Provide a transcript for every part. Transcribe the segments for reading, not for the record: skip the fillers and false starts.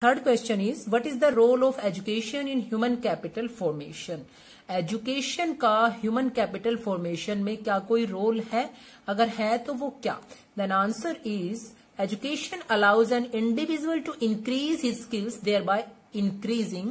Third question is what is the role of education in human capital formation. Education का human capital formation में क्या कोई role है, अगर है तो वो क्या। Then answer is education allows an individual to increase his skills thereby increasing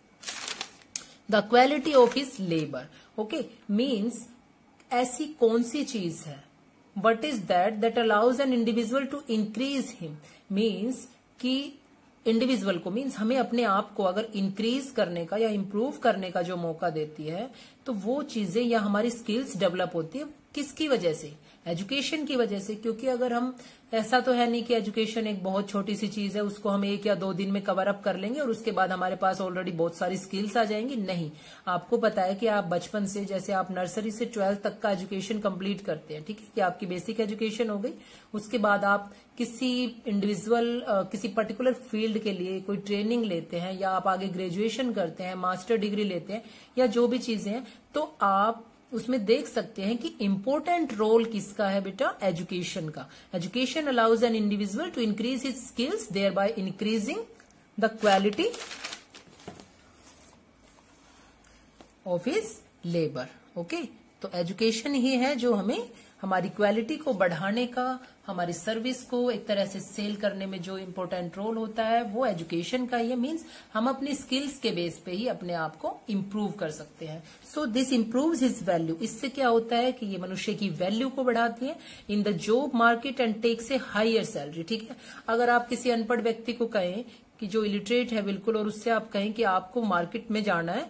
the quality of his labour. Okay, means ऐसी कौन सी चीज है, what is that allows an individual to increase him, means कि individual को, means हमें अपने आप को अगर इंक्रीज करने का या इम्प्रूव करने का जो मौका देती है, तो वो चीजें या हमारी स्किल्स डेवलप होती है किसकी वजह से, एजुकेशन की वजह से। क्योंकि अगर हम, ऐसा तो है नहीं कि एजुकेशन एक बहुत छोटी सी चीज है, उसको हम 1 या 2 दिन में कवर अप कर लेंगे और उसके बाद हमारे पास ऑलरेडी बहुत सारी स्किल्स आ जाएंगी। नहीं, आपको पता है कि आप बचपन से, जैसे आप नर्सरी से 12th तक का एजुकेशन कंप्लीट करते हैं, ठीक है, कि आपकी बेसिक एजुकेशन हो गई। उसके बाद आप किसी इंडिविजुअल, किसी पर्टिकुलर फील्ड के लिए कोई ट्रेनिंग लेते हैं, या आप आगे ग्रेजुएशन करते हैं, मास्टर डिग्री लेते हैं, या जो भी चीजें हैं, तो आप उसमें देख सकते हैं कि इंपॉर्टेंट रोल किसका है बेटा, एजुकेशन का। Education allows an individual to increase his skills thereby increasing the quality of his labour. Okay, तो एजुकेशन ही है जो हमें हमारी क्वालिटी को बढ़ाने का, हमारी सर्विस को एक तरह से सेल करने में जो इम्पोर्टेंट रोल होता है वो एजुकेशन का ही है। मीन्स हम अपनी स्किल्स के बेस पे ही अपने आप को इम्प्रूव कर सकते हैं। So this improves his value. इससे क्या होता है कि ये मनुष्य की वैल्यू को बढ़ाती है in the job market and takes a higher salary. ठीक है, अगर आप किसी अनपढ़ व्यक्ति को कहें कि जो इलिटरेट है बिल्कुल, और उससे आप कहें कि आपको मार्केट में जाना है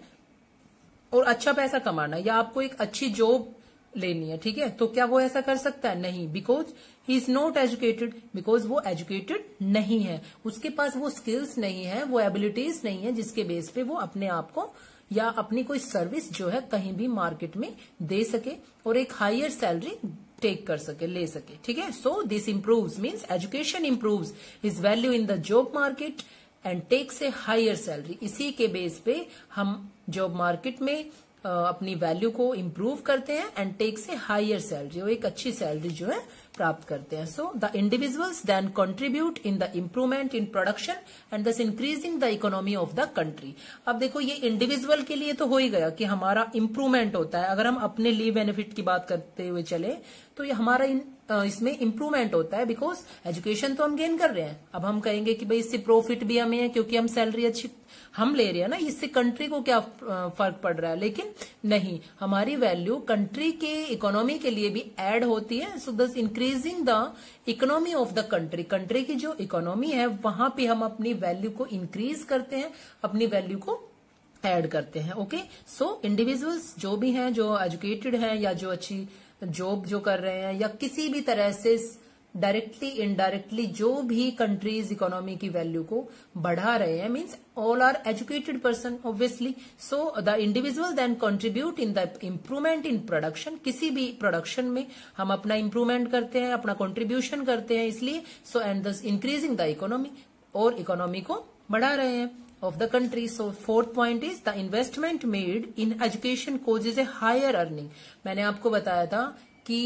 और अच्छा पैसा कमाना है, या आपको एक अच्छी जॉब लेनी है, ठीक है, तो क्या वो ऐसा कर सकता है? नहीं, because he is not educated, because वो एजुकेटेड नहीं है, उसके पास वो स्किल्स नहीं है, वो एबिलिटीज नहीं है जिसके बेस पे वो अपने आप को या अपनी कोई सर्विस जो है कहीं भी मार्केट में दे सके और एक हायर सैलरी टेक कर सके, ले सके। ठीक है, so this improves, means education improves his value in the job market and takes a higher salary. इसी के बेस पे हम जॉब मार्केट में अपनी वैल्यू को इम्प्रूव करते हैं and takes a higher salary, और एक अच्छी सैलरी जो है प्राप्त करते हैं। So the individuals then contribute in the improvement in production and thus increasing the economy of the country. अब देखो, ये इंडिविजुअल के लिए तो हो ही गया कि हमारा इम्प्रूवमेंट होता है। अगर हम अपने लीव बेनिफिट की बात करते हुए चले तो ये हमारा इसमें इम्प्रूवमेंट होता है, बिकॉज एजुकेशन तो हम गेन कर रहे हैं। अब हम कहेंगे कि भाई इससे प्रॉफिट भी हमें है क्योंकि हम सैलरी अच्छी हम ले रहे हैं ना, इससे कंट्री को क्या फर्क पड़ रहा है? लेकिन नहीं, हमारी वैल्यू कंट्री के इकोनॉमी के लिए भी ऐड होती है। So thus increasing the economy of the country, country की जो इकोनॉमी है वहां पे हम अपनी वैल्यू को इंक्रीज करते हैं, अपनी वैल्यू को ऐड करते हैं। ओके, सो इंडिविजुअल्स जो भी हैं, जो एजुकेटेड हैं या जो अच्छी जॉब जो कर रहे हैं या किसी भी तरह से डायरेक्टली इनडायरेक्टली जो भी कंट्रीज इकोनॉमी की वैल्यू को बढ़ा रहे हैं, means all are educated person obviously. So the individual then contribute in the improvement in production. किसी भी प्रोडक्शन में हम अपना इम्प्रूवमेंट करते हैं, अपना कंट्रीब्यूशन करते हैं, इसलिए so and thus increasing the economy, और इकोनॉमी को बढ़ा रहे हैं of the country. So fourth point is the investment made in education causes a higher earning. मैंने आपको बताया था कि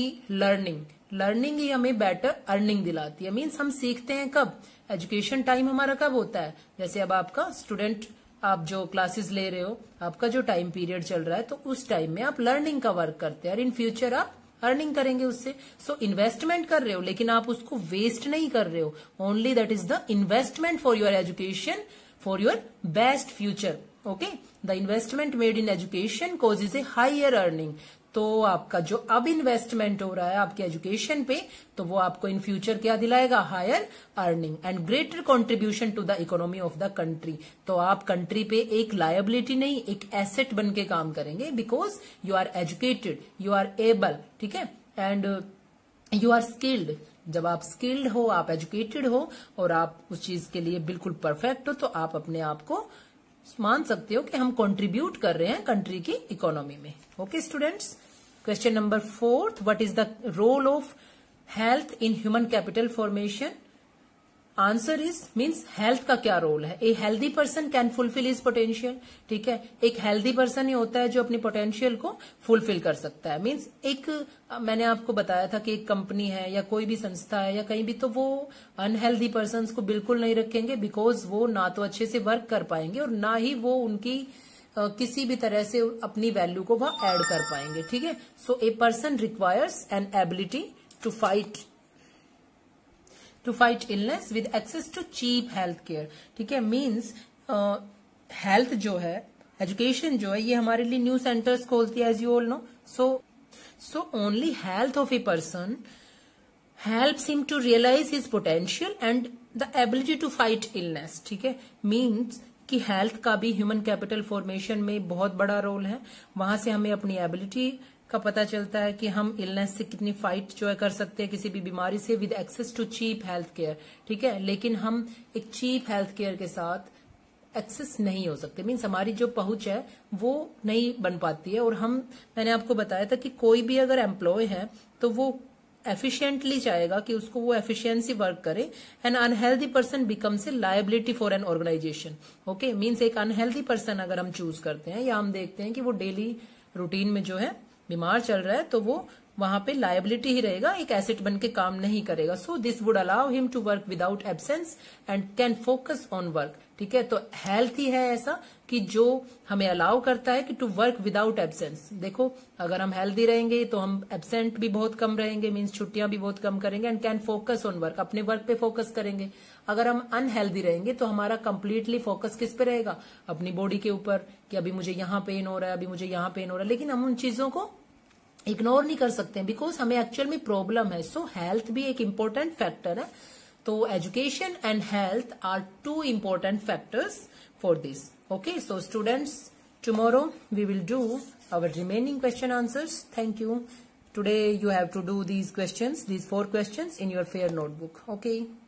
लर्निंग ही हमें बेटर अर्निंग दिलाती है। मीन्स हम सीखते हैं कब? एजुकेशन टाइम हमारा कब होता है? जैसे अब आपका स्टूडेंट, आप जो क्लासेस ले रहे हो, आपका जो टाइम पीरियड चल रहा है, तो उस टाइम में आप लर्निंग का वर्क करते हैं और इन फ्यूचर आप अर्निंग करेंगे उससे। सो इन्वेस्टमेंट कर रहे हो, लेकिन आप उसको वेस्ट नहीं कर रहे हो। Only that is the investment for your education, for your best future. Okay, the investment made in education causes a higher earning. तो आपका जो अब इन्वेस्टमेंट हो रहा है आपके एजुकेशन पे, तो वो आपको इन फ्यूचर क्या दिलाएगा? Higher earning and greater contribution to the economy of the country. तो आप कंट्री पे एक लायबिलिटी नहीं, एक एसेट बन के काम करेंगे, because you are educated, you are able, ठीक है, एंड यू आर स्किल्ड। जब आप स्किल्ड हो, आप एजुकेटेड हो और आप उस चीज के लिए बिल्कुल परफेक्ट हो, तो आप अपने आप को मान सकते हो कि हम कंट्रीब्यूट कर रहे हैं कंट्री की इकोनॉमी में। Okay students, question number 4, what is the role of health in human capital formation? Answer is means health का क्या रोल है। A healthy person can fulfil his potential, ठीक है। एक हेल्दी पर्सन ही होता है जो अपनी पोटेंशियल को फुलफिल कर सकता है। मीन्स एक मैंने आपको बताया था कि एक कंपनी है या कोई भी संस्था है या कहीं भी, तो वो अनहेल्दी पर्सन को बिल्कुल नहीं रखेंगे, बिकॉज वो ना तो अच्छे से वर्क कर पाएंगे और ना ही वो उनकी किसी भी तरह से अपनी वैल्यू को वहां ऐड कर पाएंगे, ठीक है। So a person requires an ability to fight illness with access to cheap health care, ठीक है। मीन्स हेल्थ जो है, एजुकेशन जो है, ये हमारे लिए न्यू सेंटर्स खोलती है, as you all know. So only health of a person helps him to realise his potential and the ability to fight illness, ठीक है। मीन्स कि हेल्थ का भी ह्यूमन कैपिटल फॉर्मेशन में बहुत बड़ा रोल है। वहां से हमें अपनी एबिलिटी का पता चलता है कि हम इलनेस से कितनी फाइट जो है कर सकते हैं, किसी भी बीमारी से, with access to cheap health care, ठीक है। लेकिन हम एक चीप हेल्थ केयर के साथ एक्सेस नहीं हो सकते, मीन्स हमारी जो पहुंच है वो नहीं बन पाती है। और मैंने आपको बताया था कि कोई भी अगर एम्प्लॉय है तो वो एफिशिएंटली चाहेगा कि उसको वो एफिशिएंसी वर्क करे। An unhealthy person becomes a liability for an organisation, okay. Means एक अनहेल्दी पर्सन अगर हम चूज करते हैं या हम देखते हैं कि वो डेली रूटीन में जो है बीमार चल रहा है, तो वो वहां पे लायबिलिटी ही रहेगा, एक एसेट बन के काम नहीं करेगा। So this would allow him to work without absence and can focus on work, ठीक है। तो हेल्थ ही है ऐसा कि जो हमें अलाउ करता है कि टू वर्क विदाउट एब्सेंस। देखो, अगर हम हेल्दी रहेंगे तो हम एब्सेंट भी बहुत कम रहेंगे, मीन्स छुट्टियां भी बहुत कम करेंगे, and can focus on work, अपने वर्क पे फोकस करेंगे। अगर हम अनहेल्दी रहेंगे तो हमारा कंप्लीटली फोकस किस पे रहेगा, अपनी बॉडी के ऊपर, कि अभी मुझे यहाँ पेन हो रहा है, अभी मुझे यहाँ पेन हो रहा है। लेकिन हम उन चीजों को इग्नोर नहीं कर सकते हैं, बिकॉज हमें एक्चुअल में प्रॉब्लम है। सो हेल्थ भी एक इम्पोर्टेंट फैक्टर है। तो education and health are two important factors for this, okay. So students, tomorrow we will do our remaining question answers. Thank you. Today you have to do these questions, these 4 questions in your fair notebook, okay.